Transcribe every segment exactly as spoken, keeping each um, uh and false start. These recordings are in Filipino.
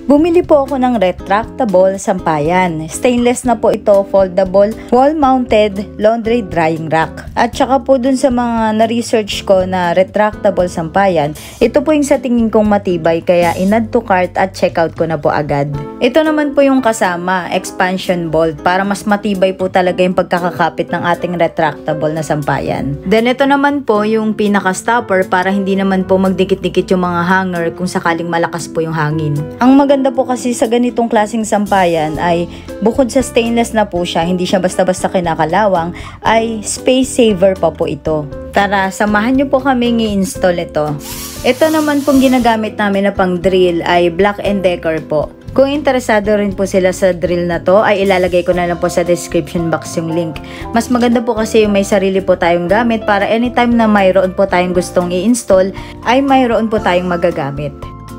Bumili po ako ng retractable sampayan. Stainless na po ito, foldable, wall-mounted laundry drying rack. At saka po dun sa mga na-research ko na retractable sampayan, ito po yung sa tingin kong matibay kaya in-add to cart at checkout ko na po agad. Ito naman po yung kasama, expansion bolt, para mas matibay po talaga yung pagkakakapit ng ating retractable na sampayan. Then ito naman po yung pinaka-stopper para hindi naman po magdikit-dikit yung mga hanger kung sakaling malakas po yung hangin. Ang maganda po kasi sa ganitong klaseng sampayan ay bukod sa stainless na po siya, hindi siya basta-basta kinakalawang, ay space saver pa po ito. Tara, samahan nyo po kami i-install ito. Ito naman pong ginagamit namin na pang drill ay Black and Decker po. Kung interesado rin po sila sa drill na to, ay ilalagay ko na lang po sa description box yung link. Mas maganda po kasi yung may sarili po tayong gamit para anytime na mayroon po tayong gustong i-install, ay mayroon po tayong magagamit.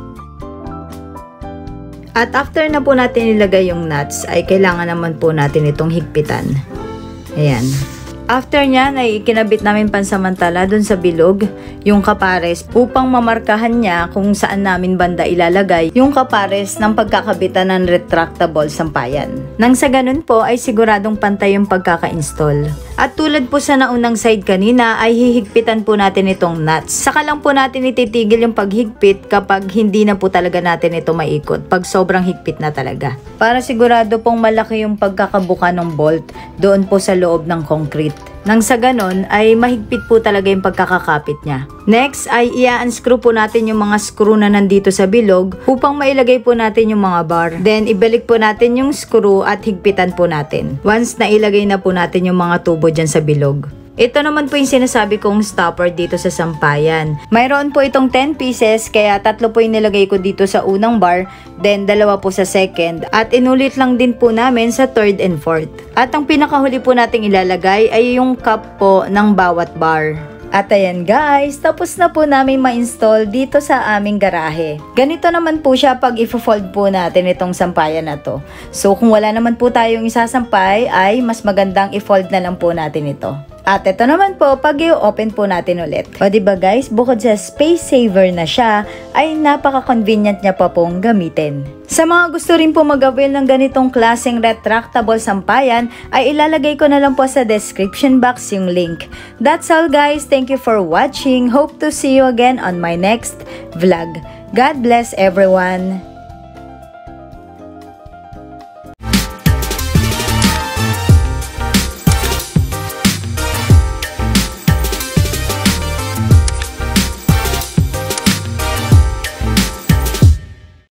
At after na po natin ilagay yung nuts, ay kailangan naman po natin itong higpitan. Ayan. After nyan ay ikinabit namin pansamantala dun sa bilog yung kapares upang mamarkahan niya kung saan namin banda ilalagay yung kapares ng pagkakabitan ng retractable sampayan. Nang sa ganun po ay siguradong pantay yung pagkaka-install. At tulad po sa naunang side kanina ay hihigpitan po natin itong nuts. Saka lang po natin ititigil yung paghigpit kapag hindi na po talaga natin ito maikot. Pag sobrang higpit na talaga. Para sigurado pong malaki yung pagkakabuka ng bolt doon po sa loob ng concrete. Nang sa ganon ay mahigpit po talaga yung pagkakakapit niya. Next ay i-unscrew po natin yung mga screw na nandito sa bilog upang mailagay po natin yung mga bar. Then ibalik po natin yung screw at higpitan po natin. Once na ilagay na po natin yung mga tubo dyan sa bilog. Ito naman po yung sinasabi kong stopper dito sa sampayan. Mayroon po itong ten pieces kaya tatlo po yung nilagay ko dito sa unang bar, then dalawa po sa second, at inulit lang din po namin sa third and fourth. At ang pinakahuli po nating ilalagay ay yung cup po ng bawat bar. At ayan guys, tapos na po namin ma-install dito sa aming garahe. Ganito naman po siya pag i-fold po natin itong sampayan na to. So kung wala naman po tayong isasampay ay mas magandang i-fold na lang po natin ito. At ito naman po, pag i-open po natin ulit. O diba guys, bukod sa space saver na siya, ay napaka-convenient niya pa pong gamitin. Sa mga gusto rin po mag-avail ng ganitong klaseng retractable sampayan, ay ilalagay ko na lang po sa description box yung link. That's all guys, thank you for watching. Hope to see you again on my next vlog. God bless everyone!